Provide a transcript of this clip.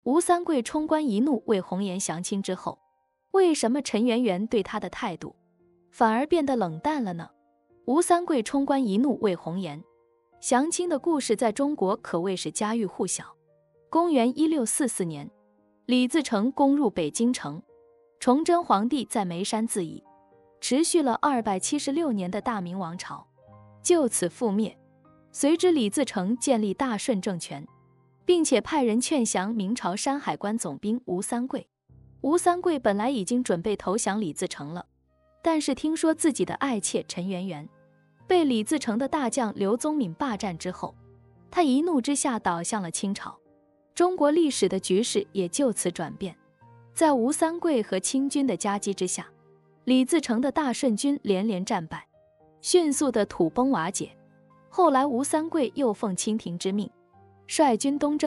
吴三桂冲冠一怒为红颜降亲之后，为什么陈圆圆对他的态度反而变得冷淡了呢？吴三桂冲冠一怒为红颜降亲的故事在中国可谓是家喻户晓。公元1644年，李自成攻入北京城，崇祯皇帝在眉山自缢，持续了276年的大明王朝就此覆灭。随之李自成建立大顺政权，并且派人劝降明朝山海关总兵吴三桂。吴三桂本来已经准备投降李自成了，但是听说自己的爱妾陈圆圆被李自成的大将刘宗敏霸占之后，他一怒之下倒向了清朝。中国历史的局势也就此转变。在吴三桂和清军的夹击之下，李自成的大顺军连连战败，迅速的土崩瓦解。后来吴三桂又奉清廷之命，率军东征。